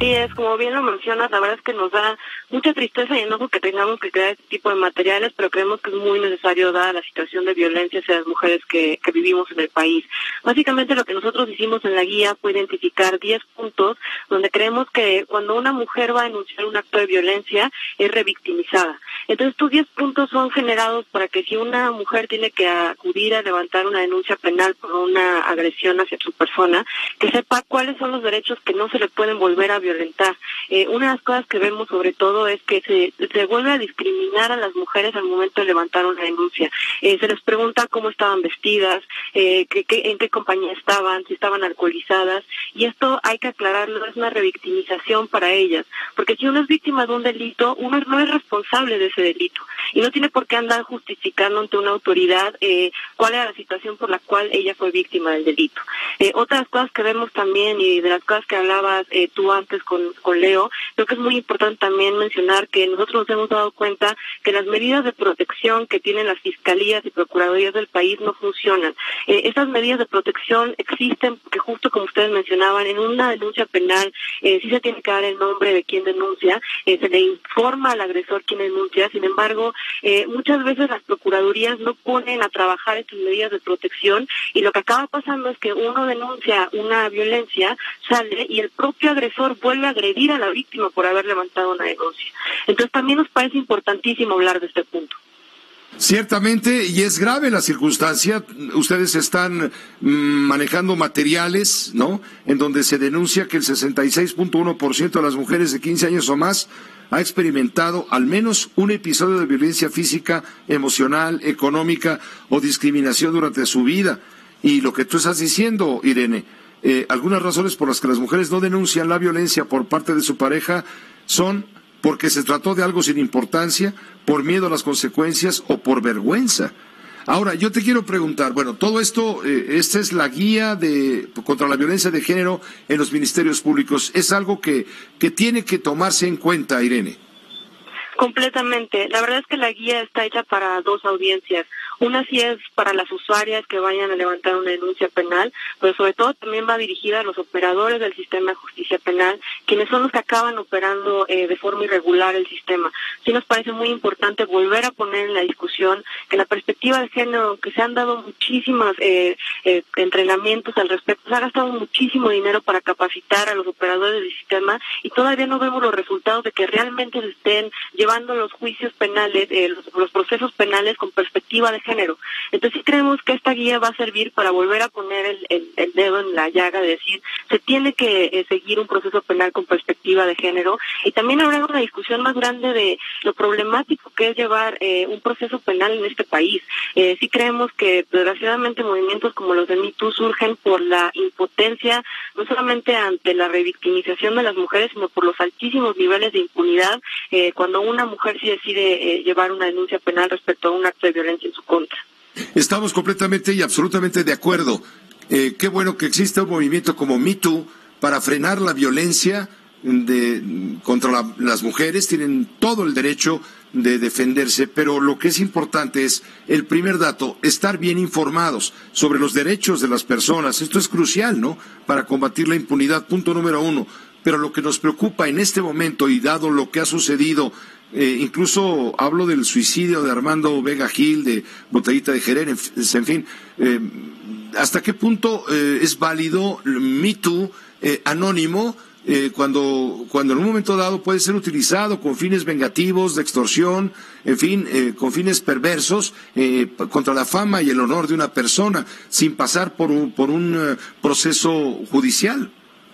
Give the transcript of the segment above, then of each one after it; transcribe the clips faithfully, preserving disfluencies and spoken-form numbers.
Así es, como bien lo mencionas, la verdad es que nos da mucha tristeza y enojo que tengamos que crear este tipo de materiales, pero creemos que es muy necesario dada la situación de violencia hacia las mujeres que, que vivimos en el país. Básicamente lo que nosotros hicimos en la guía fue identificar diez puntos donde creemos que cuando una mujer va a denunciar un acto de violencia es revictimizada. Entonces estos diez puntos son generados para que si una mujer tiene que acudir a levantar una denuncia penal por una agresión hacia su persona, que sepa cuáles son los derechos que no se le pueden volver a violentar. Eh, una de las cosas que vemos sobre todo es que se, se vuelve a discriminar a las mujeres al momento de levantar una denuncia. Eh, se les pregunta cómo estaban vestidas, eh, que, que, en qué compañía estaban, si estaban alcoholizadas, y esto hay que aclararlo, es una revictimización para ellas, porque si uno es víctima de un delito, uno no es responsable de ese delito, y no tiene por qué andar justificando ante una autoridad eh, cuál era la situación por la cual ella fue víctima del delito. Eh, otras cosas que vemos también, y de las cosas que hablabas eh, tú antes con, con Leo, creo que es muy importante también mencionar que nosotros nos hemos dado cuenta que las medidas de protección que tienen las fiscalías y procuradurías del país no funcionan. Eh, esas medidas de protección existen porque justo como ustedes mencionaban, en una denuncia penal eh, sí se tiene que dar el nombre de quien denuncia, eh, se le informa al agresor quien denuncia, sin embargo, eh, muchas veces las procuradurías no ponen a trabajar estas medidas de protección y lo que acaba pasando es que uno denuncia una violencia, sale y el propio agresor vuelve a agredir a la víctima por haber levantado una denuncia. Entonces también nos parece importantísimo hablar de este punto. Ciertamente, y es grave la circunstancia. Ustedes están mm, manejando materiales, ¿no?, en donde se denuncia que el sesenta y seis punto uno por ciento de las mujeres de quince años o más ha experimentado al menos un episodio de violencia física, emocional, económica o discriminación durante su vida. Y lo que tú estás diciendo, Irene, eh, algunas razones por las que las mujeres no denuncian la violencia por parte de su pareja son porque se trató de algo sin importancia, por miedo a las consecuencias o por vergüenza. Ahora, yo te quiero preguntar, bueno, todo esto, eh, esta es la guía de contra la violencia de género en los ministerios públicos. ¿Es algo que, que tiene que tomarse en cuenta, Irene? Completamente. La verdad es que la guía está hecha para dos audiencias. Una sí es para las usuarias que vayan a levantar una denuncia penal, pero sobre todo también va dirigida a los operadores del sistema de justicia penal, quienes son los que acaban operando eh, de forma irregular el sistema. Sí nos parece muy importante volver a poner en la discusión que la perspectiva de género, aunque se han dado muchísimos eh, eh, entrenamientos al respecto, se ha gastado muchísimo dinero para capacitar a los operadores del sistema y todavía no vemos los resultados de que realmente se estén llevando los juicios penales, eh, los, los procesos penales con perspectiva de género. Entonces sí creemos que esta guía va a servir para volver a poner el, el, el dedo en la llaga de decir, se tiene que eh, seguir un proceso penal con perspectiva de género y también habrá una discusión más grande de lo problemático que es llevar eh, un proceso penal en este país. Eh, sí creemos que desgraciadamente movimientos como los de Me Too surgen por la impotencia, no solamente ante la revictimización de las mujeres, sino por los altísimos niveles de impunidad eh, cuando una mujer sí decide eh, llevar una denuncia penal respecto a un acto de violencia en su contra. Estamos completamente y absolutamente de acuerdo. Eh, qué bueno que exista un movimiento como Me Too para frenar la violencia de, contra la, las mujeres. Tienen todo el derecho de defenderse, pero lo que es importante es, el primer dato, estar bien informados sobre los derechos de las personas. Esto es crucial, ¿no?, para combatir la impunidad, punto número uno. Pero lo que nos preocupa en este momento, y dado lo que ha sucedido, eh, incluso hablo del suicidio de Armando Vega Gil, de Botellita de Jerez, en fin, eh, ¿hasta qué punto eh, es válido Me Too eh, anónimo eh, cuando, cuando en un momento dado puede ser utilizado con fines vengativos, de extorsión, en fin, eh, con fines perversos, eh, contra la fama y el honor de una persona, sin pasar por un, por un uh, proceso judicial?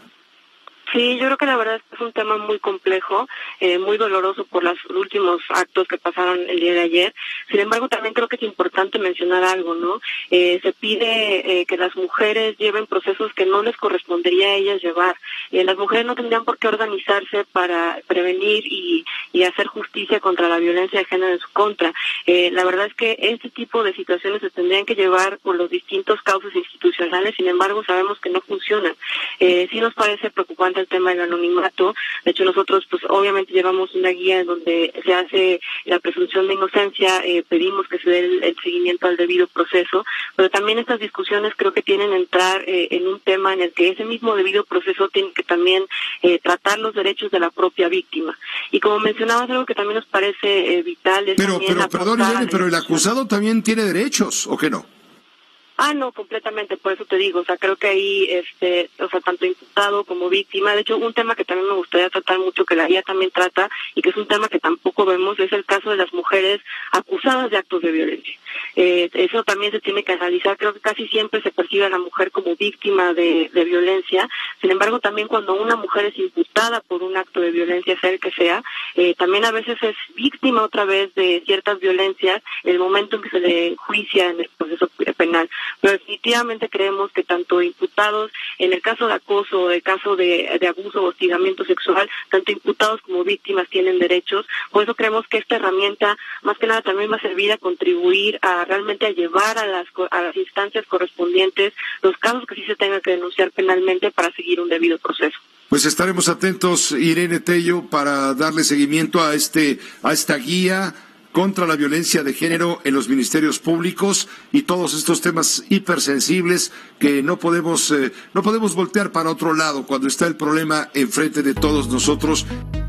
Sí, yo creo que la verdad es que es un tema muy complejo, eh, muy doloroso por los últimos actos que pasaron el día de ayer. Sin embargo, también creo que es importante mencionar algo, ¿no? Eh, se pide eh, que las mujeres lleven procesos que no les correspondería a ellas llevar. Eh, las mujeres no tendrían por qué organizarse para prevenir y, y hacer justicia contra la violencia de género en su contra. Eh, la verdad es que este tipo de situaciones se tendrían que llevar por los distintos cauces institucionales, sin embargo, sabemos que no funcionan. Eh, sí nos parece preocupante el tema del anonimato. De hecho, nosotros pues obviamente llevamos una guía en donde se hace la presunción de inocencia, eh, pedimos que se dé el, el seguimiento al debido proceso, pero también estas discusiones creo que tienen que entrar eh, en un tema en el que ese mismo debido proceso tiene que también eh, tratar los derechos de la propia víctima. Y como mencionabas, algo que también nos parece eh, vital es Pero, también pero, perdón, Irene, pero el acusado también tiene derechos, ¿o qué no? Ah, no, completamente, por eso te digo, o sea, creo que ahí, este, o sea, tanto imputado como víctima, de hecho, un tema que también me gustaría tratar mucho, que la guía también trata, y que es un tema que tampoco vemos, es el caso de las mujeres acusadas de actos de violencia. Eh, eso también se tiene que analizar, creo que casi siempre se percibe a la mujer como víctima de, de violencia, sin embargo, también cuando una mujer es imputada por un acto de violencia, sea el que sea, eh, también a veces es víctima otra vez de ciertas violencias en el momento en que se le enjuicia en el proceso penal. Pero definitivamente creemos que tanto imputados, en el caso de acoso o el caso de, de abuso o hostigamiento sexual, tanto imputados como víctimas tienen derechos. Por eso creemos que esta herramienta, más que nada, también va a servir a contribuir a realmente a llevar a las, a las instancias correspondientes los casos que sí se tengan que denunciar penalmente para seguir un debido proceso. Pues estaremos atentos, Irene Tello, para darle seguimiento a este, a esta guía contra la violencia de género en los ministerios públicos y todos estos temas hipersensibles que no podemos, eh, no podemos voltear para otro lado cuando está el problema enfrente de todos nosotros.